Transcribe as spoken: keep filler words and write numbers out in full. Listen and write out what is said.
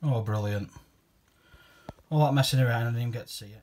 Oh, brilliant. All that messing around and I didn't even get to see it.